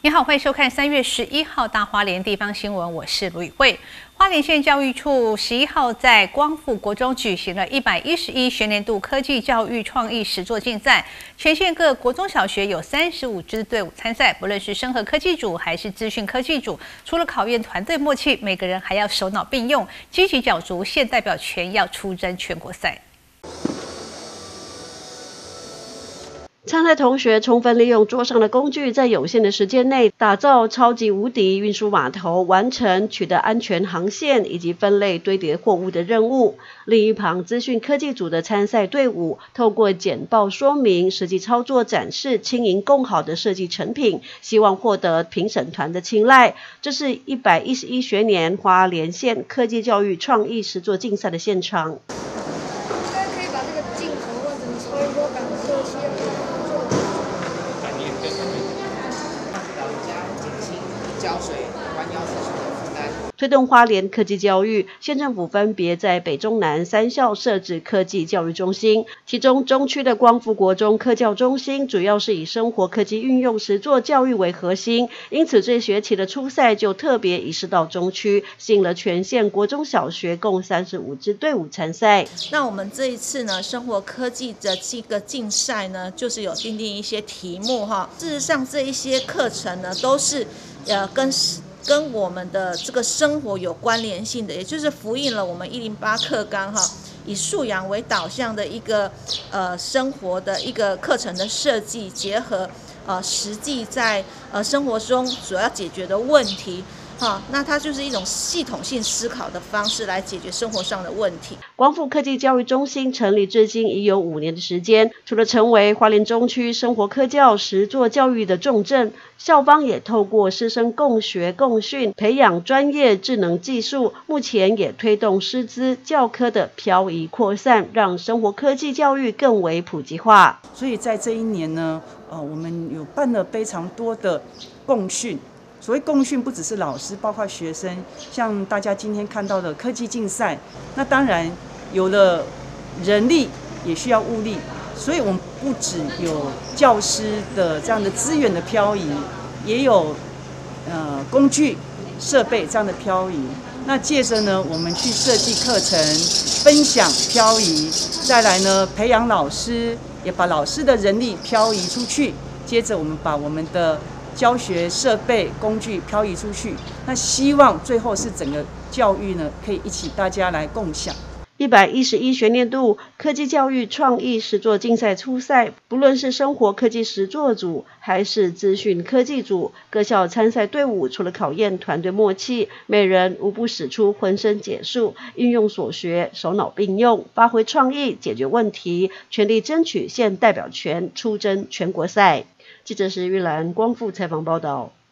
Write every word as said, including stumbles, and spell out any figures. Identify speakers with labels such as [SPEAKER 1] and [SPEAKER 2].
[SPEAKER 1] 你好，欢迎收看三月十一号大花莲地方新闻，我是卢宇慧。花莲县教育处十一号在光复国中举行了一百一十一学年度科技教育创意实作竞赛，全县各国中小学有三十五支队伍参赛，不论是生和科技组还是资讯科技组，除了考验团队默契，每个人还要手脑并用，积极角逐县代表权，要出征全国赛。
[SPEAKER 2] 参赛同学充分利用桌上的工具，在有限的时间内打造超级无敌运输码头，完成取得安全航线以及分类堆叠货物的任务。另一旁，资讯科技组的参赛队伍透过简报说明、实际操作展示轻盈共好的设计成品，希望获得评审团的青睐。这是一百一十一学年花莲县科技教育创意实作竞赛的现场。
[SPEAKER 3] 应该可以把这个镜头换成超音波感的色系。
[SPEAKER 4] 浇水、弯腰自属的负担。
[SPEAKER 2] 推动花莲科技教育，县政府分别在北中南三校设置科技教育中心，其中中区的光复国中科教中心主要是以生活科技运用实作教育为核心，因此这学期的初赛就特别移师到中区，吸引了全县国中小学共三十五支队伍参赛。
[SPEAKER 5] 那我们这一次呢，生活科技的这个竞赛呢，就是有订定一些题目哈。事实上，这一些课程呢，都是呃跟跟我们的这个生活有关联性的，也就是呼应了我们一零八课纲哈，以素养为导向的一个呃生活的一个课程的设计，结合呃实际在呃生活中所要解决的问题。好，那它就是一种系统性思考的方式来解决生活上的问题。
[SPEAKER 2] 光复科技教育中心成立至今已有五年的时间，除了成为花莲中区生活科教实作教育的重镇，校方也透过师生共学共训，培养专业智能技术。目前也推动师资教科的漂移扩散，让生活科技教育更为普及化。
[SPEAKER 6] 所以在这一年呢，呃，我们有办了非常多的共训。所谓共训，不只是老师，包括学生，像大家今天看到的科技竞赛，那当然有了人力，也需要物力，所以我们不只有教师的这样的资源的漂移，也有呃工具设备这样的漂移。那接着呢，我们去设计课程，分享漂移，再来呢培养老师，也把老师的人力漂移出去。接着我们把我们的教学设备工具漂移出去，那希望最后是整个教育呢，可以一起大家来共享。
[SPEAKER 2] 一百一十一学年度科技教育创意实作竞赛初赛，不论是生活科技实作组还是资讯科技组，各校参赛队伍除了考验团队默契，每人无不使出浑身解数，运用所学，手脑并用，发挥创意，解决问题，全力争取县代表权，出征全国赛。记者石玉兰光复采访报道。